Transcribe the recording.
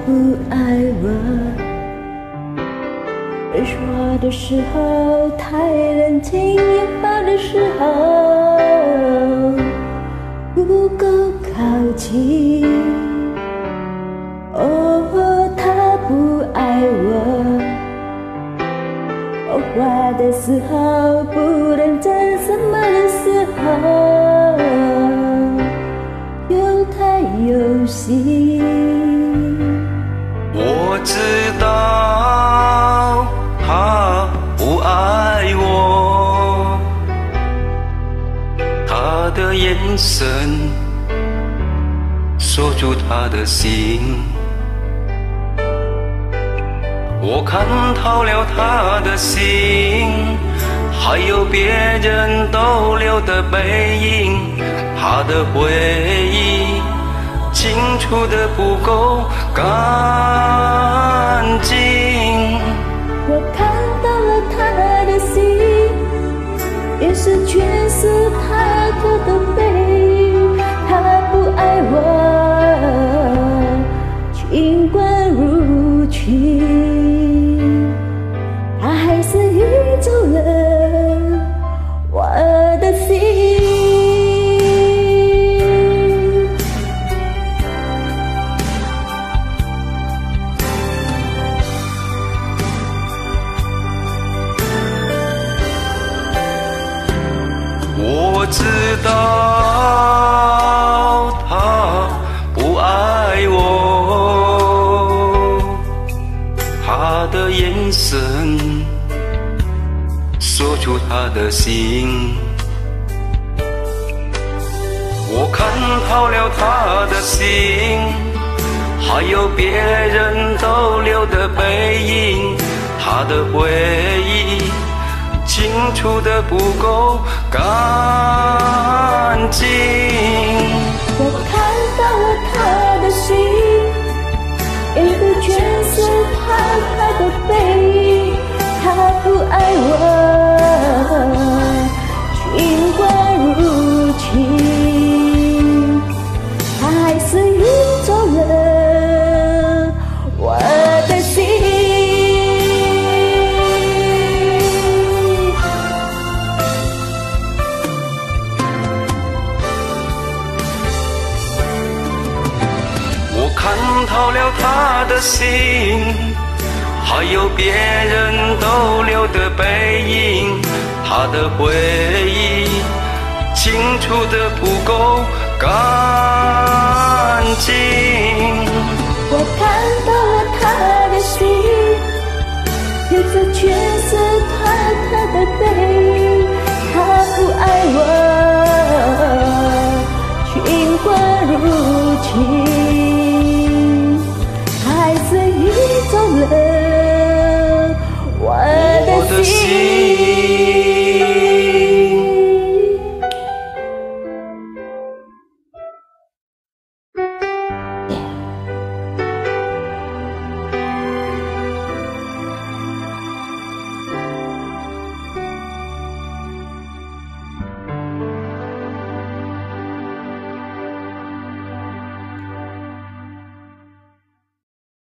不爱我，认识我的时候太冷静，拥抱的时候不够靠近。哦，他不爱我，说话的时候不认真，什么的时候又太有心。 我知道他不爱我，他的眼神锁住他的心，我看透了他的心，还有别人逗留的背影，他的回忆清楚的不够干净。 我看到了他的心，也是全是他的背影。他不爱我，尽管如情，他还是移走了我的心。 我知道他不爱我，他的眼神锁住他的心，我看透了他的心，还有别人逗留的背影，他的回忆清楚的不够干净。 我看到了他的心，也是全是他的背影。他不爱我，尽管如情，他还是移走了我的心。 看透了他的心，还有别人逗留的背影，他的回忆清楚的不够干净。 我看到了他的心，也是全是他的背影。